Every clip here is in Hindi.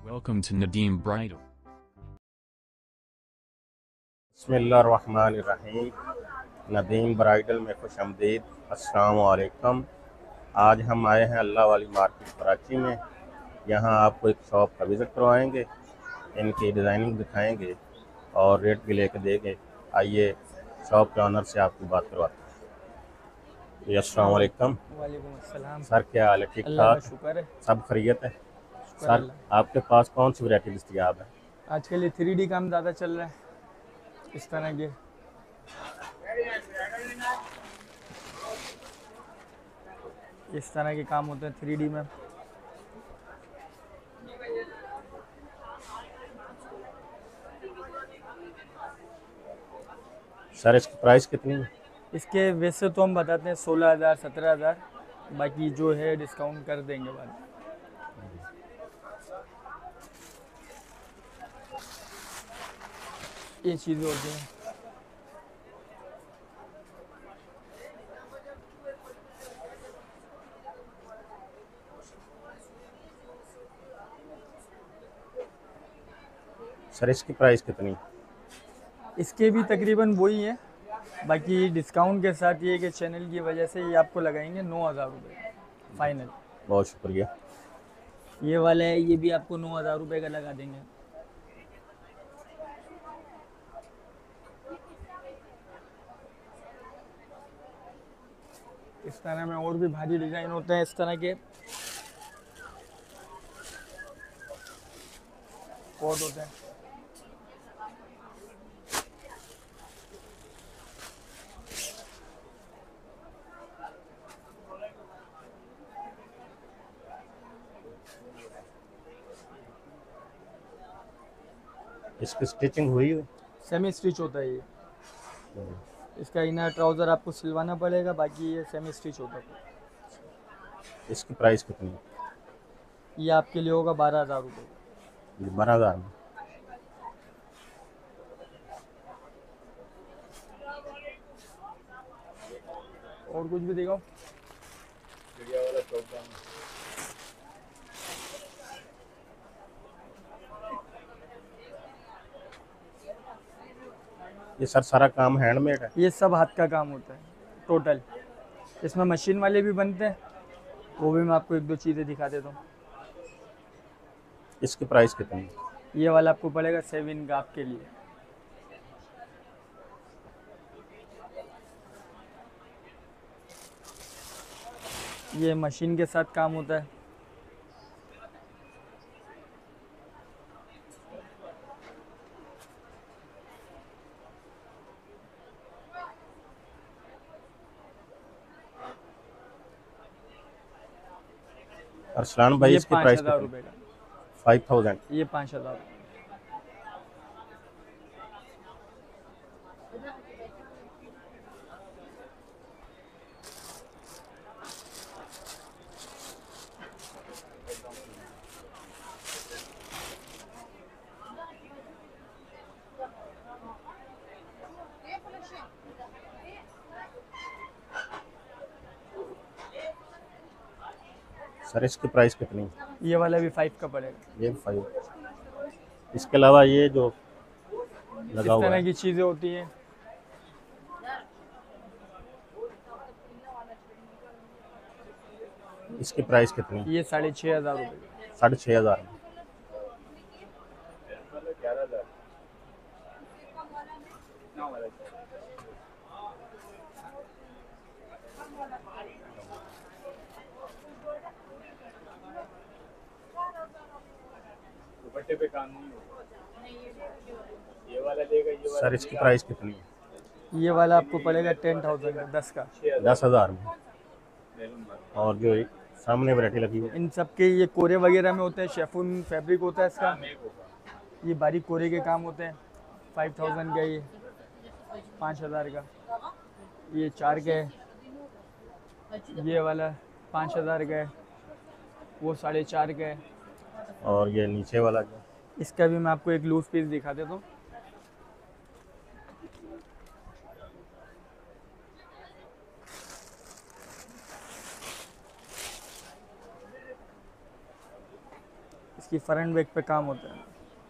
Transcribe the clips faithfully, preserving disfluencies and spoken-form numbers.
Welcome to Nadeem Bridal. बिस्मिल्लाहिर्रहमानिर्रहीम। नदीम ब्राइडल में खुश आमदीद। अस्सलाम वालेकुम। आज हम आए हैं अल्लाह वाली मार्केट कराची में। यहाँ आपको एक शॉप का विज़िट करवाएंगे, इनकी डिज़ाइनिंग दिखाएंगे और रेट भी लेके देंगे। आइए शॉप के ऑनर से आपकी बात करवाते हैं। जी अस्सलाम वालेकुम। वालेकुम अस्सलाम। सर क्या हाल है? ठीक अल्लाह का ठाक? शुक्र है। सब खैरियत है? शुक्र सर अल्लाह। आपके पास कौन सी वैरायटी दस्तयाब है? आजकल ये थ्री डी काम ज़्यादा चल रहा है, इस तरह के इस तरह के काम होते हैं थ्री डी में। सर इसकी प्राइस कितनी है? इसके वैसे तो हम बताते हैं सोलह हज़ार सत्रह हज़ार, बाकी जो है डिस्काउंट कर देंगे बाद में। ये चीज़ें होती हैं। सर इसकी प्राइस कितनी है? इसके भी तकरीबन वही है, बाकी डिस्काउंट के साथ ये कि चैनल की वजह से ये आपको लगाएंगे नौ हज़ार रुपये फाइनल। बहुत शुक्रिया। ये वाला है, ये भी आपको नौ हज़ार रुपये का लगा देंगे। इस तरह में और भी भारी डिज़ाइन होते हैं इस तरह के कोट होते हैं। इसकी स्टिचिंग हुई है? सेमी स्टिच होता है ये। इसका इनर ट्राउज़र आपको सिलवाना पड़ेगा, बाकी ये सेमी स्टिच होता है। इसकी प्राइस कितनी है? ये आपके लिए होगा बारह हज़ार रुपये। बारह हज़ार में। और कुछ भी दिखाओ। ये सर सारा काम हैंडमेड है? ये सब हाथ का काम होता है टोटल। इसमें मशीन वाले भी बनते हैं, वो भी मैं आपको एक दो चीज़ें दिखा देता हूँ। इसकी प्राइस कितनी है? ये वाला आपको पड़ेगा सेवन का आपके लिए। ये मशीन के साथ काम होता है। अरसलान भाई ये इसकी पाँच प्राइस हज़ार कितनी? रुपये का। Five thousand. ये पाँच हज़ार। सर इसकी प्राइस कितनी है? ये वाला भी फाइव का पड़ेगा। ये फाइव। इसके अलावा ये जो इस लगा हुआ तरह है, की चीज़ें होती हैं। इसकी प्राइस कितनी है? ये साढ़े छः हज़ार रुपये। साढ़े छः हज़ार में। दुपट्टे पे काम नहीं होगा। ये वाला लेगा, ये वाला सर इसकी प्राइस कितनी है? ये वाला आपको पड़ेगा टेन थाउजेंड का, दस का। दस हज़ार में। और जो एक सामने वैरायटी लगी है, इन सब के ये कोरे वगैरह में होते हैं, शेफून फैब्रिक होता है इसका। ये बारीक कोरे के काम होते हैं। फाइव थाउजेंड का, ये पाँच हज़ार का, ये चार का है। ये वाला पाँच हज़ार का है, वो साढ़े चार का है। और ये नीचे वाला जो, इसका भी मैं आपको एक लूज पीस दिखा देता हूँ। इसकी फ्रंट बैक पे काम होता है।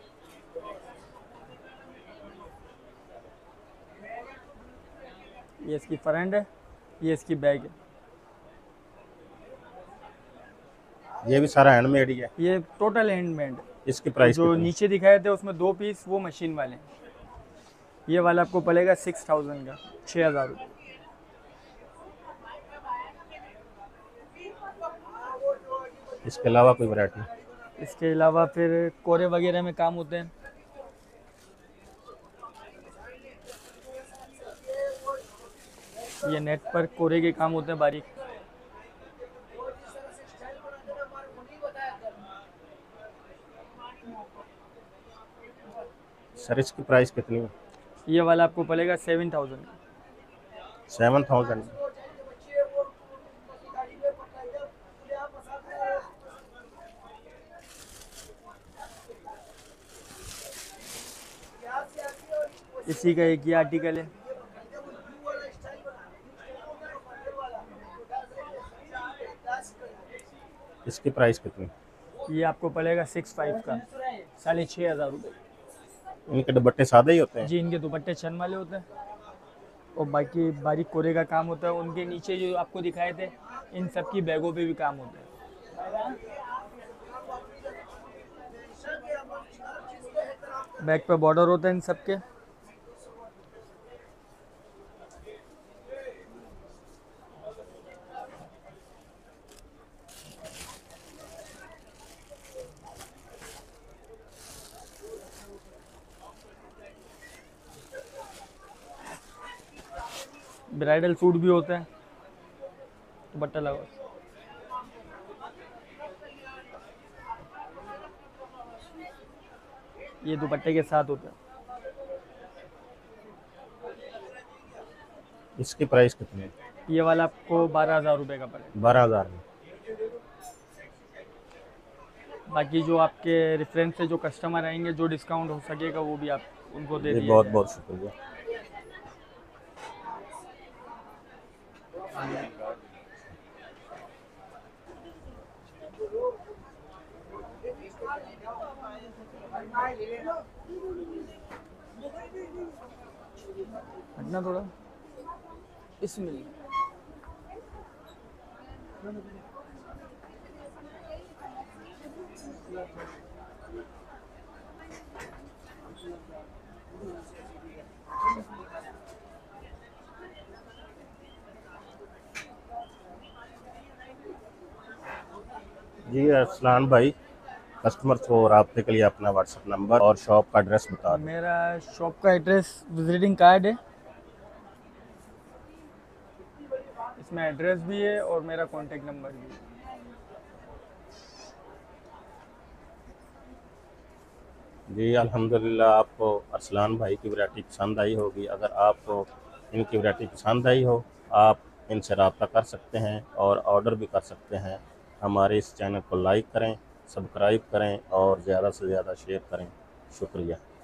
ये इसकी फ्रंट है, ये इसकी बैक है। ये भी सारा हैंडमेड ही है। ये टोटल हैंडमेड। इसकी प्राइस जो कितनी? नीचे दिखाए थे उसमें दो पीस वो मशीन वाले हैं। ये वाला आपको पड़ेगा सिक्स थाउजेंड का, छः हज़ार रुपये। इसके अलावा कोई वैरायटी? इसके अलावा फिर कोरे वगैरह में काम होते हैं। ये नेट पर कोरे के काम होते हैं बारीक। सर इसकी प्राइस कितनी है? ये वाला आपको पड़ेगा सेवन थाउजेंड का। Seven thousand. इसी का एक ही आर्टिकल है। इसकी प्राइस कितनी? ये आपको पड़ेगा सिक्स फाइव का, साढ़े छः हज़ार रुपये। इनके दुपट्टे सादे ही होते हैं? जी, इनके दुपट्टे छन वाले होते हैं और बाकी बारीक कोरे का काम होता है। उनके नीचे जो आपको दिखाए थे इन सब की बैगों पे भी काम होता है। बैग पे बॉर्डर होता है इन सब के। ब्राइडल सूट भी होता है, दुपट्टा लगा। ये दुपट्टे के साथ होता है। इसकी प्राइस कितनी है? ये वाला आपको बारह हज़ार रुपये का पड़ेगा। बारह हज़ार में। बाकी जो आपके रेफरेंस से जो कस्टमर आएंगे, जो डिस्काउंट हो सकेगा वो भी आप उनको दे दिए। बहुत बहुत शुक्रिया। हटना थोड़ा इसमें। जी अरसलान भाई, कस्टमर को रब्ते के लिए अपना व्हाट्सएप नंबर और शॉप का एड्रेस बता दें। मेरा शॉप का एड्रेस विजिटिंग कार्ड है, इसमें एड्रेस भी है और मेरा कॉन्टेक्ट नंबर भी है। जी अल्हम्दुलिल्लाह, आपको अरसलान भाई की वैरायटी पसंद आई होगी। अगर आपको इनकी वैरायटी पसंद आई हो, आप इनसे रब्ता कर सकते हैं और ऑर्डर भी कर सकते हैं। हमारे इस चैनल को लाइक करें, सब्सक्राइब करें और ज़्यादा से ज़्यादा शेयर करें। शुक्रिया।